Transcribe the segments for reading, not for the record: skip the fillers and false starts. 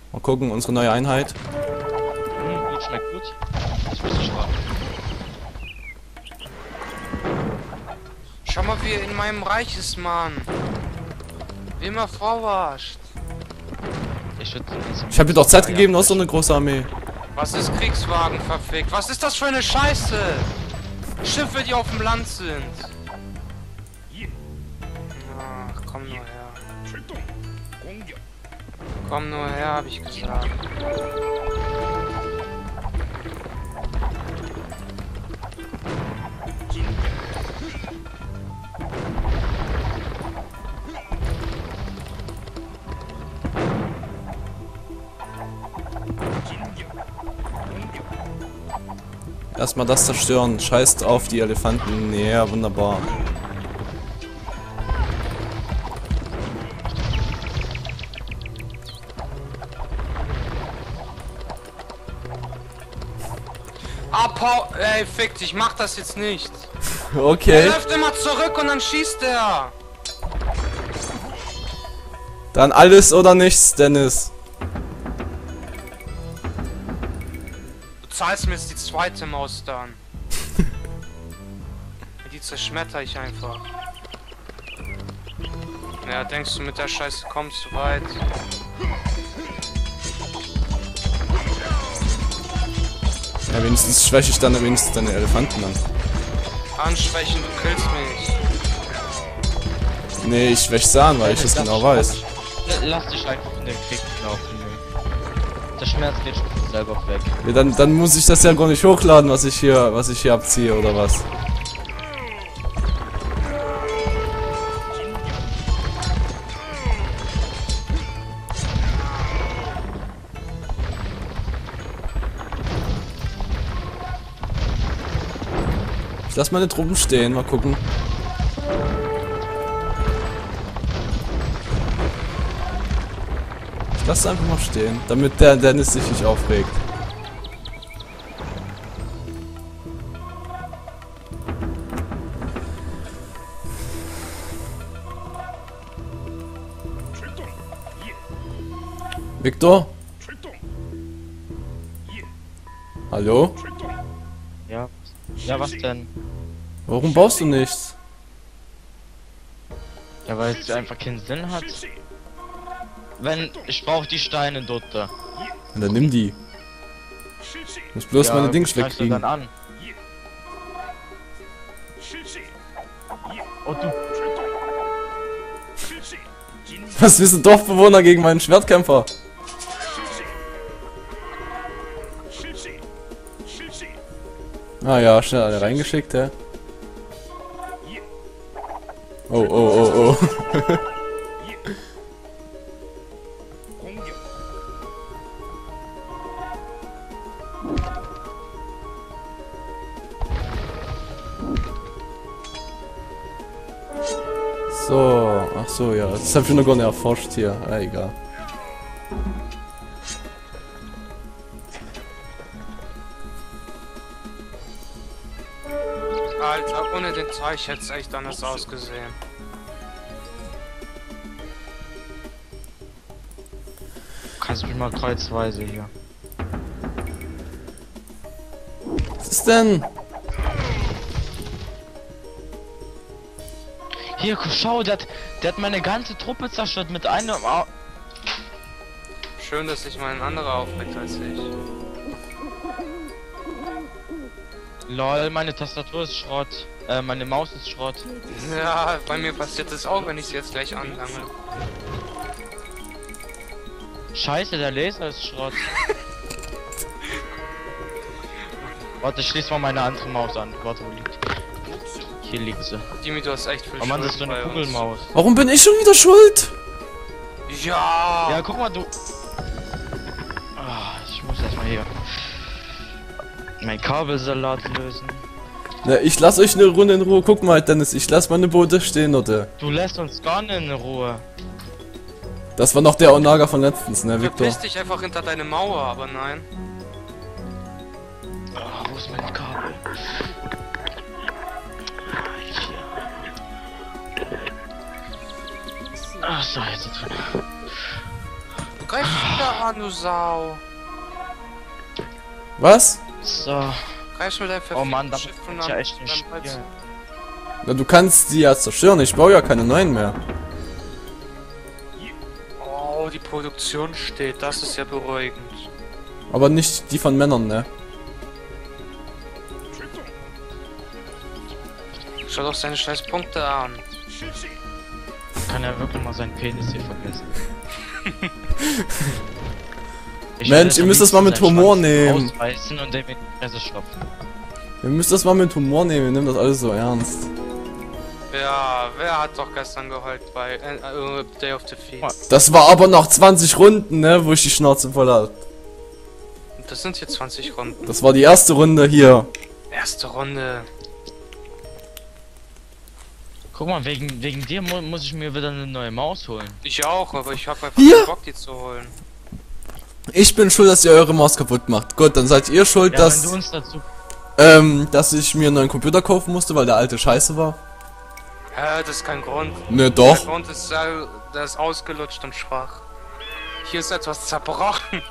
Mal gucken, unsere neue Einheit. Gut, schmeckt gut. Das muss ich raten. Schau mal, wie er in meinem Reich ist, Mann. Wie immer verarscht. Ich habe dir doch Zeit gegeben, noch so eine große Armee. Was ist Kriegswagen verfickt? Was ist das für eine Scheiße? Schiffe, die auf dem Land sind. Ach, komm nur her. Komm nur her, hab ich gesagt. Erstmal das zerstören. Scheißt auf die Elefanten. Ja, wunderbar. Abhau! Ey, fick dich, mach das jetzt nicht. Er Okay. läuft immer zurück und dann schießt er. Dann alles oder nichts, Dennis. Du zahlst mir jetzt die zweite Maus dann. Die zerschmetter ich einfach. Ja, denkst du, mit der Scheiße kommst du weit? Ja, wenigstens schwäche ich dann wenigstens deine Elefanten an. Anschwächen, du killst mich. Nee, ich schwäche sie an, weil ich es genau weiß. Lass dich einfach in den Krieg laufen. Der Schmerz geht schon von selber weg. Ja, dann muss ich das ja gar nicht hochladen, was ich hier abziehe, oder was? Ich lass meine Truppen stehen, mal gucken. Ich lass einfach mal stehen, damit der Dennis sich nicht aufregt. Victor? Hallo? Ja. Ja, was denn? Warum baust du nichts? Ja, weil es einfach keinen Sinn hat. Wenn, ich brauche die Steine dort. Ja, dann nimm die. Ich muss bloß meine Dings greifst du dann wegkriegen. an. Oh du. Was willst du Dorfbewohner gegen meinen Schwertkämpfer? Ah ja, schnell alle reingeschickt, hä? Oh, oh, oh, oh. So, ach so, ja, das hab ich noch gar nicht erforscht hier. Ah, egal. Alter, ohne den Teich hätte es echt anders ausgesehen. Kannst mich mal kreuzweise hier. Was ist denn? Hier, schau, der hat meine ganze Truppe zerstört mit einem. Schön, dass sich mal ein anderer aufregt als ich. Lol, meine Tastatur ist Schrott. Meine Maus ist Schrott. Ja, bei mir passiert das auch, wenn ich sie jetzt gleich anlange. Scheiße, der Laser ist Schrott. Warte, ich schließ mal meine andere Maus an. Warte, wo liegt die? Hier liegt sie. Dimi, du hast echt viel Oh Mann, das ist so Schuld eine bei uns. Kugelmaus. Warum bin ich schon wieder schuld? Ja! Ja, guck mal, du. Ah, ich muss erstmal hier mein Kabelsalat lösen. Na, ich lass euch eine Runde in Ruhe. Guck mal, Dennis, ich lass meine Boote stehen, oder? Du lässt uns gar nicht in Ruhe. Das war noch der Onaga von letztens, ne, Victor? Verpiss dich einfach hinter deine Mauer, aber nein. Ah, wo ist mein Kabel? Hier. Ach so, jetzt drin. Greif wieder an, du Sau. Was? So. Greifst mit deinem Oh Mann, verfickten damit Schiff und kann ich ja echt nicht dann spielen. Na, du kannst die ja zerstören, ich baue ja keine neuen mehr. Oh, die Produktion steht, das ist ja beruhigend. Aber nicht die von Männern, ne? Schau doch seine scheiß Punkte an. Kann er wirklich mal seinen Penis hier vergessen. Mensch, ihr müsst das mal mit Humor nehmen. Ausreißen und den mit die Fresse stopfen. Ihr müsst das mal mit Humor nehmen, ihr nehmt das alles so ernst. Ja, wer hat doch gestern geheult bei Day of Defeat? Das war aber nach 20 Runden, ne, wo ich die Schnauze voll hatte. Das sind hier 20 Runden. Das war die erste Runde hier. Erste Runde. Guck mal, wegen dir muss ich mir wieder eine neue Maus holen. Ich auch, aber ich hab einfach Hier? keinen Bock, die zu holen. Ich bin schuld, dass ihr eure Maus kaputt macht. Gut, dann seid ihr schuld, Ja, wenn du uns dazu... dass ich mir einen neuen Computer kaufen musste, weil der alte scheiße war. Hä, das ist kein Grund. Ne, Der doch. Grund ist, der ist ausgelutscht und schwach. Hier ist etwas zerbrochen.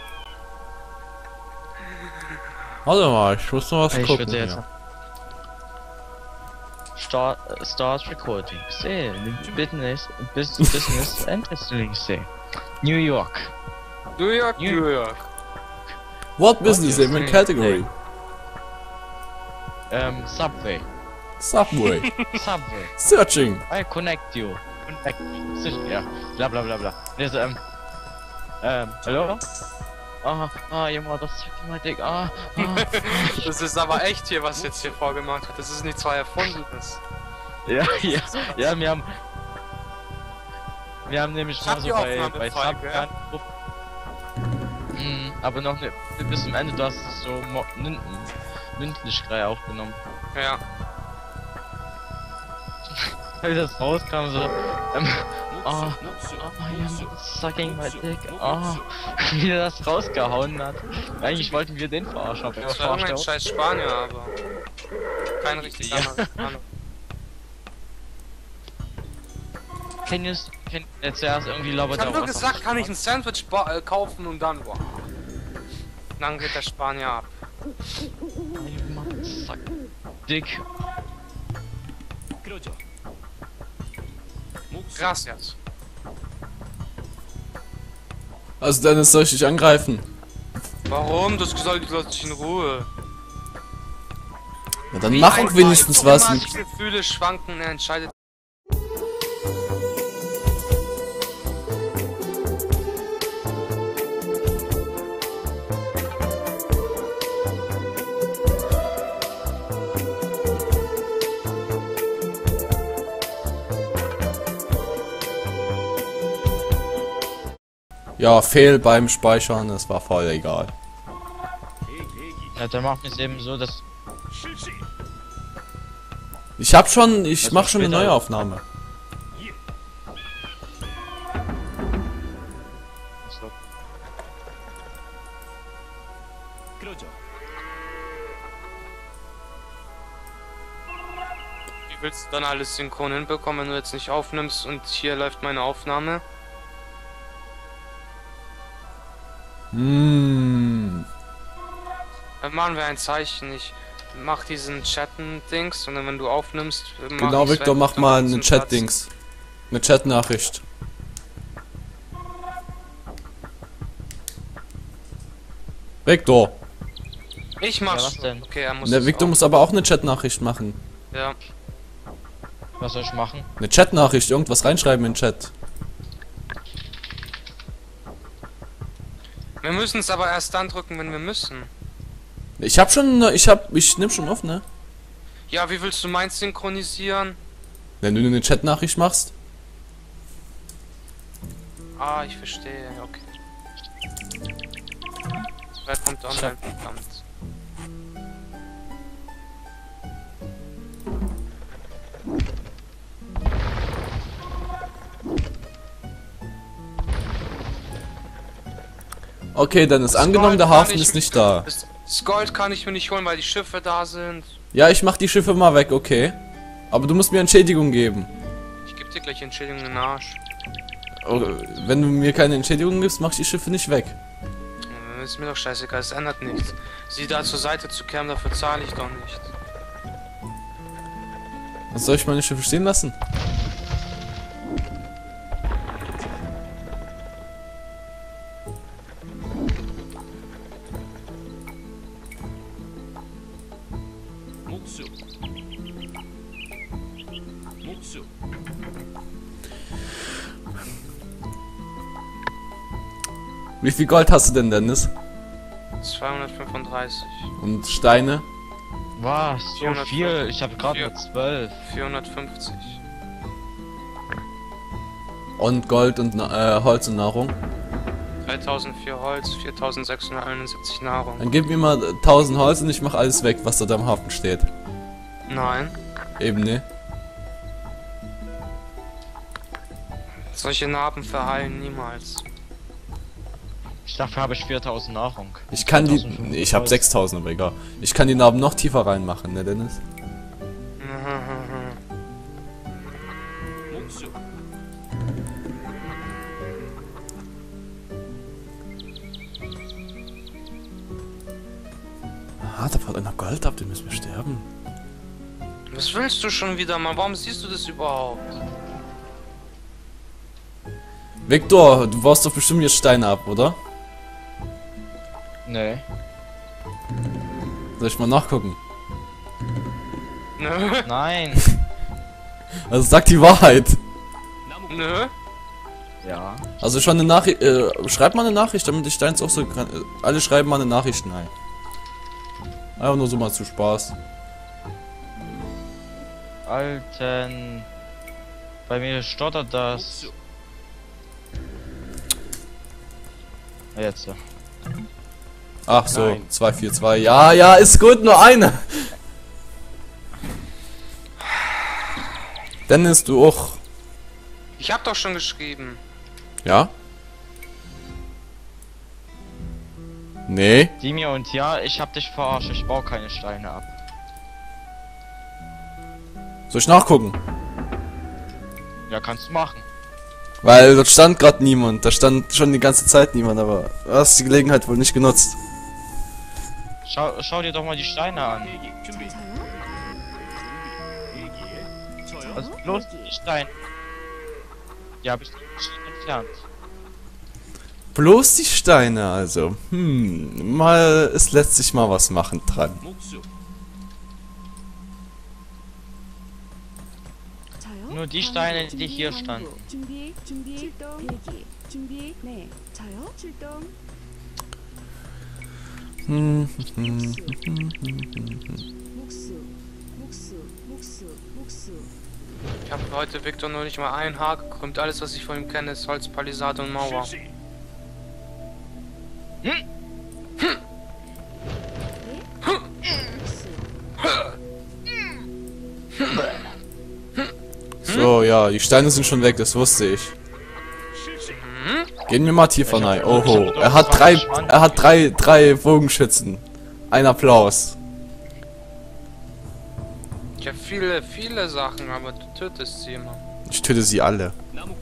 Warte mal, ich muss noch was Ich gucken. würde jetzt... Hier. Start recording. Say, business interesting say. New York. New York, New- New York. What business you in saying? category? Subway. Subway. Subway. Searching. I connect you. Connect me. Ja, bla bla bla bla. Also, hallo? You motherfucking my dick. Das ist aber echt hier, was jetzt hier vorgemacht wird. Das ist nicht zwar Erfundenes. Ja, wir haben nämlich Ich mal hab so die bei Aufnahme frei, Subway gell? angerufen. Aber noch nicht bis zum Ende, du hast es so mündlich gerade aufgenommen. Ja. Wie das rauskam, so, ja, sucking my dick, wie er das rausgehauen hat. Eigentlich wollten wir den verarschen, aber Das war irgendein scheiß Spanier, aber kein richtiger Amerikaner. Zuerst irgendwie labert Ich hab er nur auch was gesagt, auf kann ich ein Sandwich kaufen und dann, boah. Dann geht der Spanier ab. Suck dick. Gracias. Also Dennis, soll ich dich angreifen? Warum? Das gesagt, lass dich in Ruhe. Na dann mach auch wenigstens was. Immer die Gefühle schwanken, er entscheidet. Ja, fehl beim Speichern, es war voll egal. Ja, dann machen wir es eben so, dass... Ich mach schon eine neue Aufnahme. Wie willst du dann alles synchron hinbekommen, wenn du jetzt nicht aufnimmst und hier läuft meine Aufnahme? Hm. Dann machen wir ein Zeichen. Ich mach diesen Chatten-Dings und dann, wenn du aufnimmst, Genau, Victor, mach mal eine Chat-Dings. Eine Chat-Nachricht. Victor. Ich mach's. Ja, was denn? Okay, er muss. Der es Victor auch. muss aber auch eine Chat-Nachricht machen. Ja. Was soll ich machen? Eine Chat-Nachricht, irgendwas reinschreiben in den Chat. Wir müssen es aber erst dann drücken, wenn wir müssen. Ich nehm schon auf, ne? Ja, wie willst du meins synchronisieren? Wenn du eine Chat-Nachricht machst. Ah, ich verstehe, okay. Wer kommt online, verdammt. Okay, dann ist Das angenommen, Gold der kann Hafen ich- ist nicht da. Das Gold kann ich mir nicht holen, weil die Schiffe da sind. Ja, ich mach die Schiffe mal weg, okay. Aber du musst mir Entschädigung geben. Ich geb dir gleich Entschädigung in den Arsch. Wenn du mir keine Entschädigung gibst, mach ich die Schiffe nicht weg. Ist mir doch scheißegal, es ändert nichts. Sie da zur Seite zu kehren, dafür zahle ich doch nicht. Was soll ich meine Schiffe stehen lassen? Wie viel Gold hast du denn, Dennis? 235. Und Steine? Was? So 400, viel? Ich habe gerade nur 12. 450. Und Gold und Holz und Nahrung? 3004 Holz, 4671 Nahrung. Dann gib mir mal 1000 Holz und ich mach alles weg, was dort am Hafen steht. Nein. Eben, ne? Solche Narben verheilen niemals. Dafür habe ich 4000 Nahrung. Ich kann die... 4500 Nee, ich hab Holz. 6000, aber egal. Ich kann die Narben noch tiefer reinmachen, ne, Dennis? Ah, da baut einer Gold ab, den müssen wir sterben. Was willst du schon wieder mal? Warum siehst du das überhaupt? Victor, du baust doch bestimmt jetzt Steine ab, oder? Nee. Soll ich mal nachgucken? Nö. Nein. Also sag die Wahrheit. Nö. Ja. Also schon eine Nachricht, schreib mal eine Nachricht, damit ich deins auch so kann. Alle schreiben mal eine Nachricht rein. Einfach nur so mal zu Spaß. Alten. Bei mir stottert das. Jetzt. Ach so, Nein. 242. Ja, ja, ist gut, nur eine. Dennis, du auch. Ich hab doch schon geschrieben. Ja? Nee. Dimi und ja, ich hab dich verarscht. Ich baue keine Steine ab. Soll ich nachgucken? Ja, kannst du machen. Weil dort stand gerade niemand. Da stand schon die ganze Zeit niemand, aber du hast die Gelegenheit wohl nicht genutzt. Schau dir doch mal die Steine an. Also bloß die Steine. Die habe ich nicht entfernt. Bloß die Steine, also. Mal, es lässt sich mal was machen dran. Nur die Steine, die hier standen. Ich habe heute Victor nur nicht mal ein Haar gekrümmt. Alles, was ich von ihm kenne, ist Holz, Palisade und Mauer. So, ja, die Steine sind schon weg, das wusste ich. Gehen wir mal tiefer rein. Oho, er hat drei Bogenschützen. Ein Applaus. Ich habe viele Sachen, aber du tötest sie immer. Ich töte sie alle.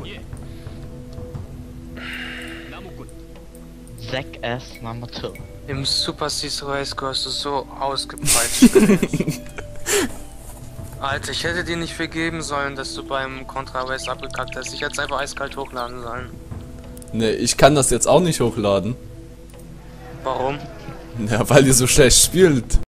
Zack S Number 2. Im Super Seas Race hast du so ausgepeitscht. Alter, ich hätte dir nicht vergeben sollen, dass du beim Contra Race abgekackt hast. Ich hätte es einfach eiskalt hochladen sollen. Ne, ich kann das jetzt auch nicht hochladen. Warum? Ja, weil ihr so schlecht spielt.